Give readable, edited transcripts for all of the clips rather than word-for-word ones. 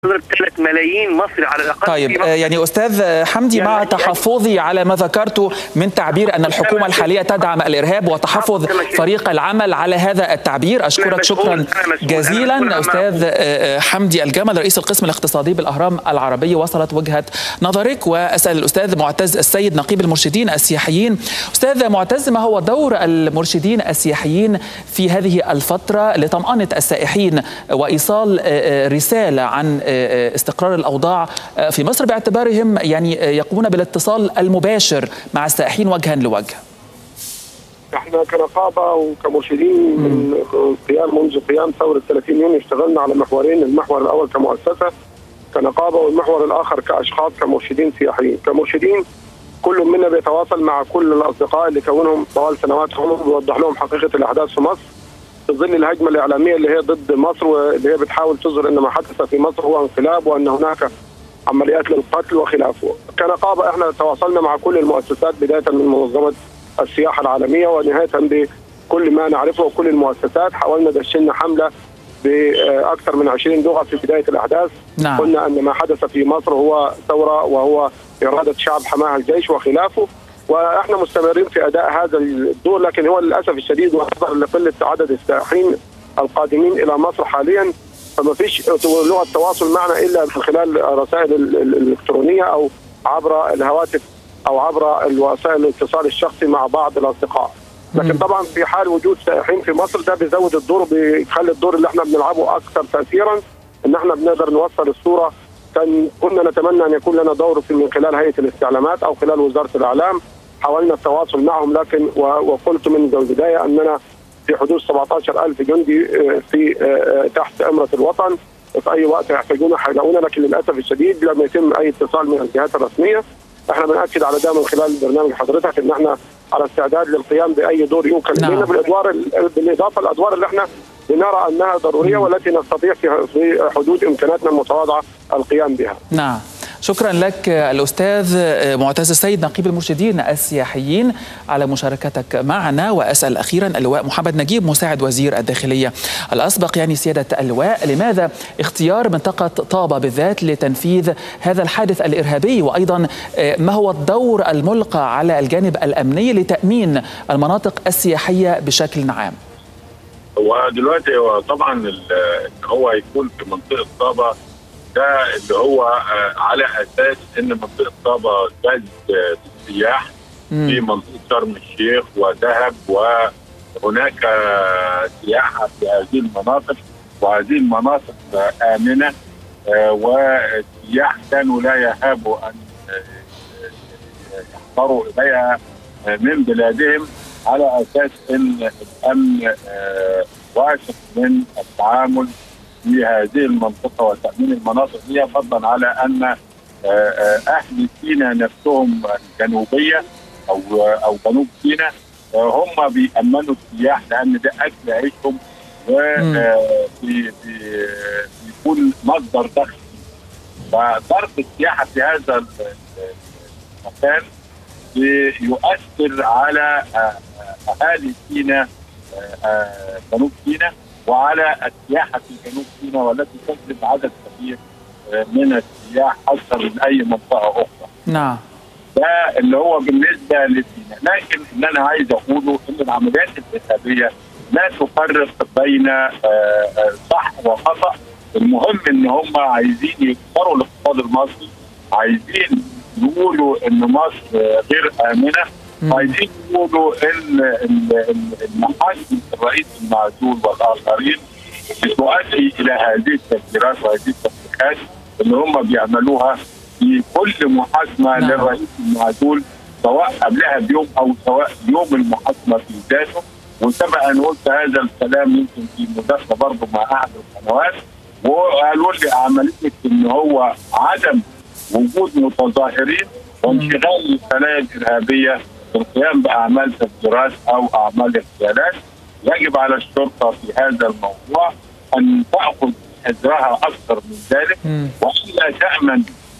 تضرب 3 ملايين مصري على الاقل. طيب يعني استاذ حمدي، مع تحفظي على ما ذكرته من تعبير ان الحكومه الحاليه تدعم الارهاب وتحفظ فريق العمل على هذا التعبير، اشكرك شكرا جزيلا. استاذ حمدي الجمل رئيس القسم الاقتصادي بالاهرام العربي، وصلت وجهه نظرك. واسال الاستاذ معتز السيد نقيب المرشدين السياحيين. استاذ معتز، ما هو دور المرشدين السياحيين في هذه الفتره لطمأنة السائحين وايصال رساله عن استقرار الاوضاع في مصر، باعتبارهم يعني يقومون بالاتصال المباشر مع السائحين وجها لوجه؟ احنا كنقابه وكمرشدين منذ قيام ثوره 30 يونيو اشتغلنا على محورين، المحور الاول كمؤسسه كنقابه، والمحور الاخر كاشخاص كمرشدين سياحيين. كمرشدين كل منا بيتواصل مع كل الاصدقاء اللي كونهم طوال سنوات عمر، بيوضح لهم حقيقه الاحداث في مصر في ظل الهجمه الاعلاميه اللي هي ضد مصر، واللي هي بتحاول تظهر ان ما حدث في مصر هو انقلاب وان هناك عمليات للقتل وخلافه. كنقابه احنا تواصلنا مع كل المؤسسات بدايه من منظمه السياحه العالميه ونهايه بكل ما نعرفه وكل المؤسسات. حاولنا دشنا حمله باكثر من 20 لغه في بدايه الاحداث. نعم. قلنا ان ما حدث في مصر هو ثوره وهو اراده شعب حماها الجيش وخلافه، واحنا مستمرين في اداء هذا الدور. لكن هو للاسف الشديد ونظرا لقله عدد السائحين القادمين الى مصر حاليا فما فيش لغه تواصل معنا الا من خلال الرسائل الالكترونيه او عبر الهواتف او عبر وسائل الاتصال الشخصي مع بعض الاصدقاء. لكن طبعا في حال وجود سائحين في مصر ده بيزود الدور وبيخلي الدور اللي احنا بنلعبه اكثر تاثيرا، ان احنا بنقدر نوصل الصوره. كنا نتمنى ان يكون لنا دور من خلال هيئه الاستعلامات او خلال وزاره الاعلام. حاولنا التواصل معهم، لكن وقلت من البدايه اننا في حدود 17,000 جندي في تحت امره الوطن، في اي وقت يحتاجونا هيلاقونا. لكن للاسف الشديد لم يتم اي اتصال من الجهات الرسميه. احنا بنأكد على ده من خلال برنامج حضرتك ان احنا على استعداد للقيام باي دور يمكن لنا بالاضافه للادوار اللي احنا بنرى انها ضروريه والتي نستطيع في حدود امكاناتنا المتواضعه القيام بها. نعم. شكرا لك الأستاذ معتز السيد نقيب المرشدين السياحيين على مشاركتك معنا. وأسأل أخيرا اللواء محمد نجيب مساعد وزير الداخلية الأسبق، يعني سيادة اللواء، لماذا اختيار منطقة طابة بالذات لتنفيذ هذا الحادث الإرهابي؟ وأيضا ما هو الدور الملقى على الجانب الأمني لتأمين المناطق السياحية بشكل عام؟ ودلوقتي هو طبعا ان هو يكون في منطقة طابة ده اللي هو على اساس ان منطقه طابه جذب السياح في منطقه شرم الشيخ ودهب، وهناك سياحه في هذه المناطق، وهذه المناطق امنه، والسياح كانوا لا يهابوا ان يحضروا اليها من بلادهم على اساس ان الامن واثق من التعامل في هذه المنطقه وتامين المناطق دي، فضلا على ان اهل سيناء نفسهم الجنوبيه او جنوب سيناء هم بيامنوا السياح لان ده اكل عيشهم وبيكون مصدر دخل. فضرب السياحه في هذا المكان يؤثر على اهالي سيناء جنوب سيناء وعلى السياحه في جنوب سيناء، والتي تجلب عدد كبير من السياح اكثر من اي منطقه اخرى. نعم. ده اللي هو بالنسبه لسيناء، لكن اللي انا عايز اقوله ان العمليات الارهابيه لا تفرق بين صح وخطا. المهم ان هم عايزين يكسروا الاقتصاد المصري، عايزين يقولوا ان مصر غير امنه، عايزين يقولوا ان المحاكم الرئيس المعزول والاخرين بتؤدي الى هذه التفجيرات وهذه التفكيكات اللي هم بيعملوها في كل محاكمه للرئيس المعزول، سواء قبلها بيوم او سواء يوم المحاكمه في ذاته. وسبق ان قلت هذا الكلام يمكن في مداخله برضه مع احد القنوات، وقالوا لي عمليه ان هو عدم وجود متظاهرين وانشغال الخلايا الارهابيه بالقيام باعمال تفجيرات او اعمال اغتيالات. يجب على الشرطه في هذا الموضوع ان تاخذ حذرها اكثر من ذلك، والا تامن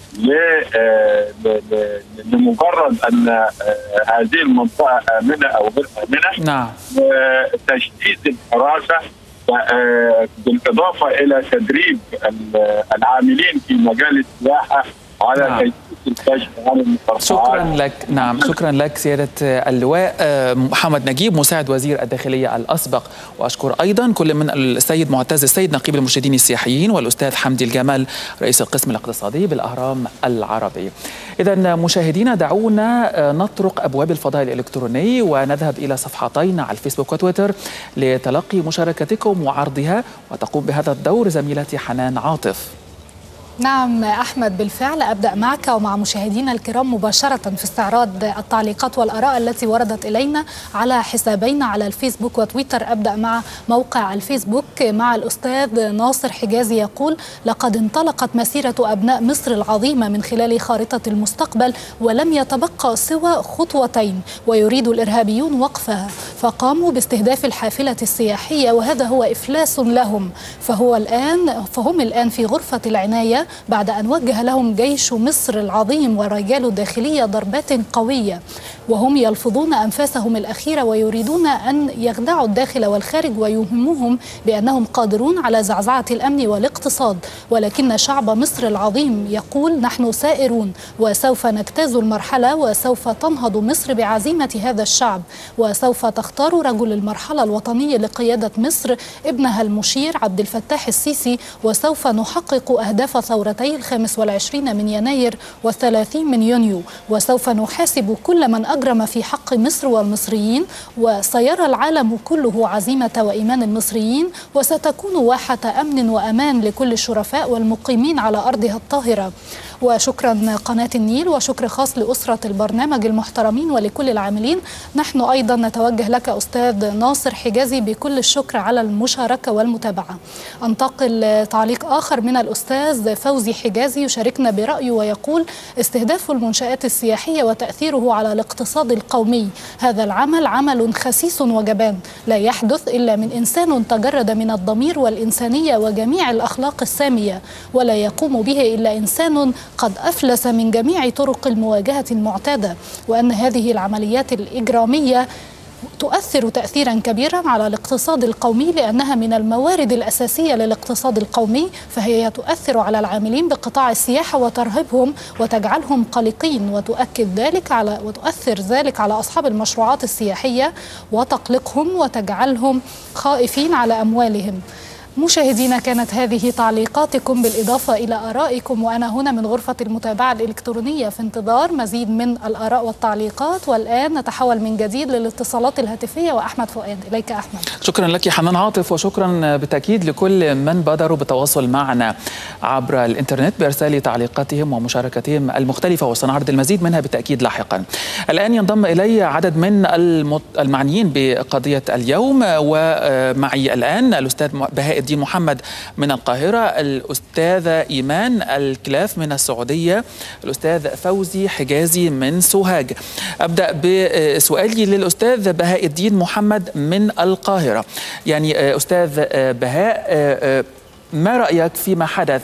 لمجرد ان هذه المنطقه امنه او غير امنه. نعم. تشديد الحراسه بالإضافة إلى تدريب العاملين في مجال السياحة على كيفية الكشف عن المقاطعات. شكرا لك. نعم، شكرا لك سيادة اللواء محمد نجيب مساعد وزير الداخلية الأسبق. وأشكر أيضا كل من السيد معتز السيد نقيب المرشدين السياحيين والأستاذ حمدي الجمال رئيس القسم الاقتصادي بالأهرام العربي. إذا مشاهدينا دعونا نطرق أبواب الفضاء الإلكتروني ونذهب إلى صفحتين على الفيسبوك وتويتر لتلقي مشاركتكم وعرضها، وتقوم بهذا الدور زميلتي حنان عاطف. نعم أحمد، بالفعل أبدأ معك ومع مشاهدينا الكرام مباشرة في استعراض التعليقات والآراء التي وردت إلينا على حسابينا على الفيسبوك وتويتر. أبدأ مع موقع الفيسبوك مع الأستاذ ناصر حجازي يقول: لقد انطلقت مسيرة أبناء مصر العظيمة من خلال خارطة المستقبل ولم يتبقى سوى خطوتين، ويريد الإرهابيون وقفها فقاموا باستهداف الحافلة السياحية، وهذا هو إفلاس لهم، فهم الآن في غرفة العناية بعد أن وجه لهم جيش مصر العظيم ورجال الداخلية ضربات قوية، وهم يلفظون أنفاسهم الأخيرة ويريدون أن يخدعوا الداخل والخارج ويوهموهم بأنهم قادرون على زعزعة الأمن والاقتصاد، ولكن شعب مصر العظيم يقول: نحن سائرون وسوف نجتاز المرحلة، وسوف تنهض مصر بعزيمة هذا الشعب، وسوف تختار رجل المرحلة الوطنية لقيادة مصر ابنها المشير عبد الفتاح السيسي، وسوف نحقق أهداف ثورتي 25 من يناير و30 من يونيو، وسوف نحاسب كل من أجرم في حق مصر والمصريين، وسيرى العالم كله عزيمة وإيمان المصريين، وستكون واحة أمن وأمان لكل الشرفاء والمقيمين على أرضها الطاهرة. وشكرا قناة النيل، وشكر خاص لأسرة البرنامج المحترمين ولكل العاملين. نحن أيضا نتوجه لك أستاذ ناصر حجازي بكل الشكر على المشاركة والمتابعة. أنتقل تعليق آخر من الأستاذ فوزي حجازي يشاركنا برأيه ويقول: استهداف المنشآت السياحية وتأثيره على الاقتصاد القومي، هذا العمل عمل خسيس وجبان، لا يحدث إلا من إنسان تجرد من الضمير والإنسانية وجميع الأخلاق السامية، ولا يقوم به إلا إنسان قد أفلس من جميع طرق المواجهة المعتادة، وأن هذه العمليات الإجرامية تؤثر تأثيرا كبيرا على الاقتصاد القومي، لأنها من الموارد الأساسية للاقتصاد القومي، فهي تؤثر على العاملين بقطاع السياحة وترهبهم وتجعلهم قلقين، وتؤثر ذلك على أصحاب المشروعات السياحية وتقلقهم وتجعلهم خائفين على أموالهم. مشاهدينا، كانت هذه تعليقاتكم بالإضافة إلى آرائكم، وأنا هنا من غرفة المتابعة الإلكترونية في انتظار مزيد من الآراء والتعليقات. والآن نتحول من جديد للاتصالات الهاتفية وأحمد فؤاد. إليك أحمد. شكرا لك حنان عاطف، وشكرا بالتأكيد لكل من بادروا بالتواصل معنا عبر الإنترنت بإرسال تعليقاتهم ومشاركتهم المختلفة، وسنعرض المزيد منها بالتأكيد لاحقا. الآن ينضم إلي عدد من المعنيين بقضية اليوم، ومعي الآن الأستاذ بهاء الدين محمد من القاهرة، الأستاذة إيمان الكلاف من السعودية، الأستاذ فوزي حجازي من سوهاج. أبدأ بسؤالي للأستاذ بهاء الدين محمد من القاهرة. يعني أستاذ بهاء، ما رأيك فيما حدث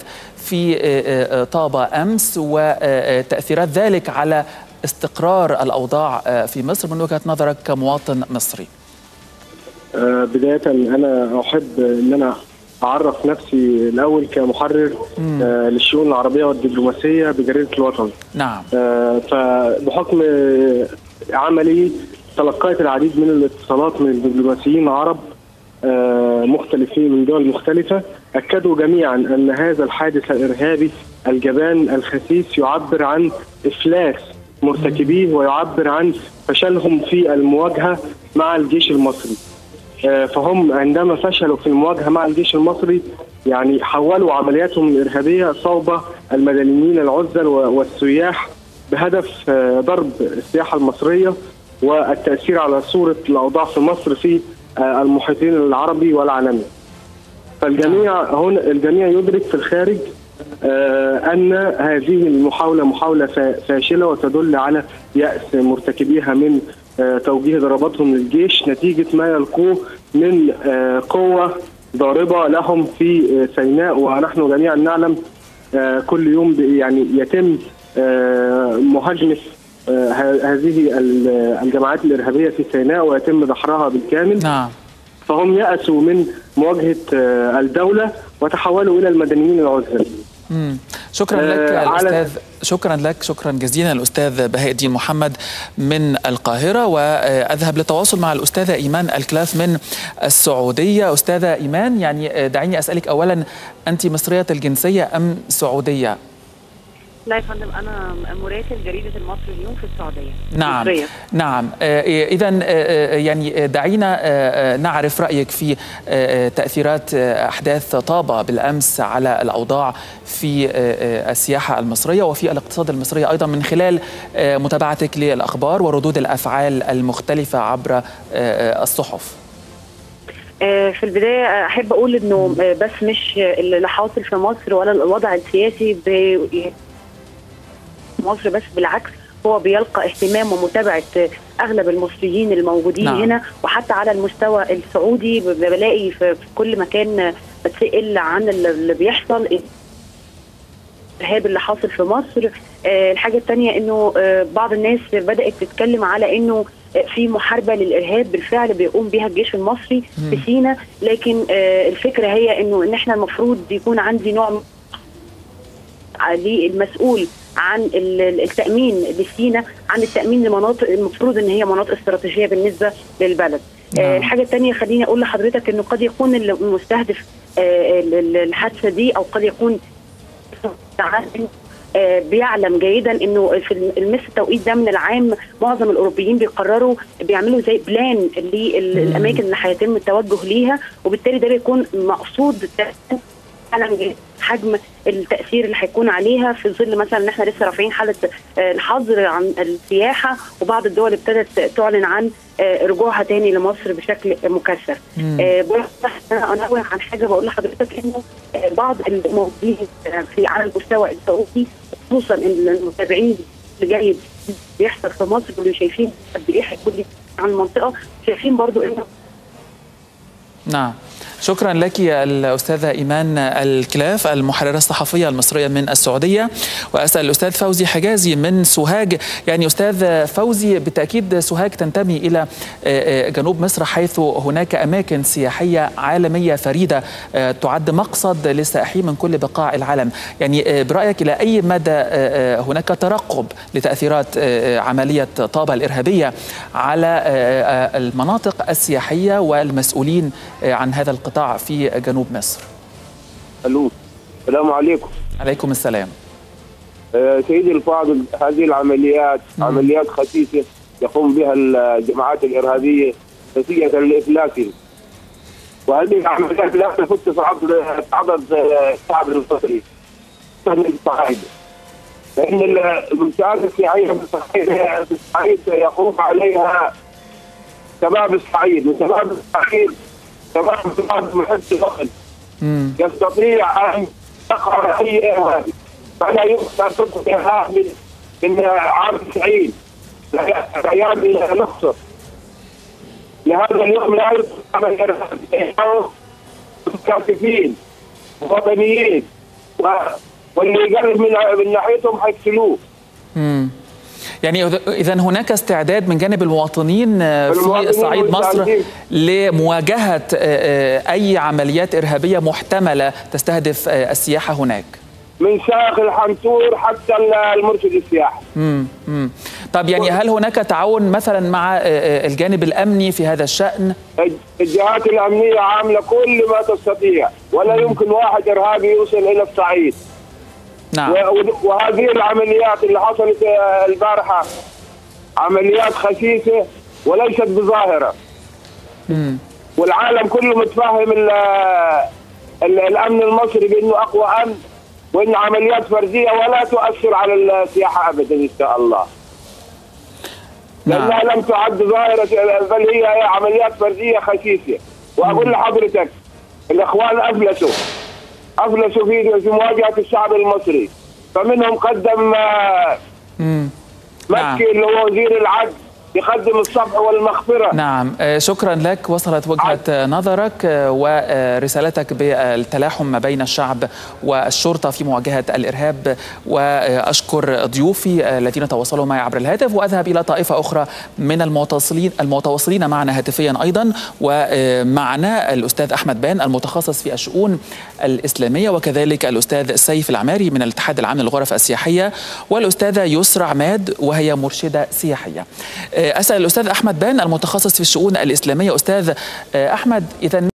في طابة أمس وتأثيرات ذلك على استقرار الأوضاع في مصر من وجهة نظرك كمواطن مصري؟ بداية أنا أحب أن أنا أعرف نفسي الأول كمحرر للشؤون العربية والدبلوماسية بجريدة الوطن. نعم. فبحكم عملي تلقيت العديد من الاتصالات من دبلوماسيين عرب مختلفين من دول مختلفة، أكدوا جميعا أن هذا الحادث الإرهابي الجبان الخسيس يعبر عن إفلاس مرتكبيه ويعبر عن فشلهم في المواجهة مع الجيش المصري. فهم عندما فشلوا في المواجهة مع الجيش المصري يعني حولوا عملياتهم الإرهابية صوب المدنيين العزل والسياح بهدف ضرب السياحة المصرية والتأثير على صورة الأوضاع في مصر في المحيطين العربي والعالمي. الجميع يدرك في الخارج أن هذه المحاولة محاولة فاشلة وتدل على يأس مرتكبيها من توجيه ضرباتهم للجيش نتيجة ما يلقوه من قوة ضاربة لهم في سيناء. ونحن جميعا نعلم كل يوم يعني يتم مهاجمة هذه الجماعات الإرهابية في سيناء ويتم دحرها بالكامل. نعم. فهم يأسوا من مواجهة الدولة وتحولوا إلى المدنيين العزليين. شكرا لك الأستاذ، شكرا جزيلا الأستاذ بهاء الدين محمد من القاهرة. وأذهب للتواصل مع الأستاذة إيمان الكلاف من السعودية. أستاذة إيمان، يعني دعيني أسألك أولا، أنت مصرية الجنسية أم سعودية؟ لا يا فندم، أنا مراسل جريدة المصري اليوم في السعودية. نعم مصرية. نعم. إذا يعني دعينا نعرف رأيك في تأثيرات أحداث طابة بالأمس على الأوضاع في السياحة المصرية وفي الاقتصاد المصري أيضا، من خلال متابعتك للأخبار وردود الأفعال المختلفة عبر الصحف. في البداية أحب أقول إنه بس مش اللي حاصل في مصر ولا الوضع السياسي مصر بس، بالعكس هو بيلقى اهتمام ومتابعة أغلب المصريين الموجودين هنا، وحتى على المستوى السعودي بلاقي في كل مكان بتسأل عن اللي بيحصل، الإرهاب اللي حاصل في مصر. الحاجة الثانية إنه بعض الناس بدأت تتكلم على إنه في محاربة للإرهاب بالفعل بيقوم بها الجيش المصري في سيناء، لكن الفكرة هي إن إحنا المفروض يكون عندي نوع للمسؤول عن التأمين لسيناء، عن التأمين لمناطق المفروض ان هي مناطق استراتيجية بالنسبة للبلد. الحاجة الثانية خليني اقول لحضرتك انه قد يكون المستهدف الحادثة دي، او قد يكون بيعلم جيدا انه في مثل التوقيت ده من العام معظم الاوروبيين بيعملوا زي بلان للاماكن اللي هيتم التوجه ليها، وبالتالي ده بيكون مقصود فعلا حجم التأثير اللي هيكون عليها، في ظل مثلا ان احنا لسه رافعين حالة الحظر عن السياحة، وبعض الدول ابتدت تعلن عن رجوعها تاني لمصر بشكل مكثف. انا انوه عن حاجة بقول لحضرتك انه بعض الموجودين على المستوى السعودي، خصوصا المتابعين اللي جاي بيحصل في مصر واللي شايفين قد ايه هيكون عن المنطقة، شايفين برضو انه نعم. شكرا لك الأستاذة إيمان الكلاف المحررة الصحفية المصرية من السعودية. وأسأل الأستاذ فوزي حجازي من سوهاج. يعني أستاذ فوزي، بالتأكيد سوهاج تنتمي إلى جنوب مصر، حيث هناك أماكن سياحية عالمية فريدة تعد مقصد للسائحين من كل بقاع العالم. يعني برأيك إلى أي مدى هناك ترقب لتأثيرات عملية طابة الإرهابية على المناطق السياحية والمسؤولين عن هذا القطاع في جنوب مصر؟ الو، السلام عليكم. عليكم السلام. سيدي الفاضل، هذه العمليات عمليات خسيسه يقوم بها الجماعات الارهابيه نتيجه لافلاسهم، وهذه العمليات لا تفت صعد الشعب المصري من الصعيد، لان المنشآت السياحيه في الصعيد يقوم عليها شباب الصعيد، وشباب الصعيد شباب محس دخل يستطيع ان يقهر اي ارهابي، فلا يمكن ان تطلق ارهاب من عام 90 لايام الاقصر. لهذا اليوم لا يطلق عمل ارهابي، مكاتفين وطنيين، واللي يقرب من ناحيتهم حيقتلوه. يعني إذا هناك استعداد من جانب المواطنين في صعيد مصر لمواجهة أي عمليات إرهابية محتملة تستهدف السياحة هناك؟ من شاخ الحنطور حتى المرشد السياحي. طب يعني هل هناك تعاون مثلا مع الجانب الأمني في هذا الشأن؟ الجهات الأمنية عاملة كل ما تستطيع، ولا يمكن واحد إرهابي يوصل إلى الصعيد. نعم. وهذه العمليات اللي حصلت البارحة عمليات خسيسة وليست بظاهرة. والعالم كله متفاهم الأمن المصري بأنه أقوى أمن، وأن عمليات فردية ولا تؤثر على السياحة أبدا إن شاء الله. لأنها لم تعد ظاهرة، بل هي عمليات فردية خسيسة. وأقول لحضرتك الإخوان أفلسوا في مواجهة الشعب المصري، فمنهم قدم مكي اللي هو وزير العدل يقدم الصفح والمغفرة. نعم، شكرا لك. وصلت وجهة نظرك ورسالتك بالتلاحم ما بين الشعب والشرطة في مواجهة الإرهاب، وأشكر ضيوفي الذين تواصلوا معي عبر الهاتف، وأذهب إلى طائفة أخرى من المتواصلين معنا هاتفيا أيضا، ومعنا الأستاذ أحمد بان المتخصص في الشؤون الإسلامية، وكذلك الأستاذ سيف العماري من الاتحاد العام للغرف السياحية، والأستاذة يسرى عماد وهي مرشدة سياحية. أسأل الأستاذ أحمد بان المتخصص في الشؤون الإسلامية. أستاذ أحمد، إذا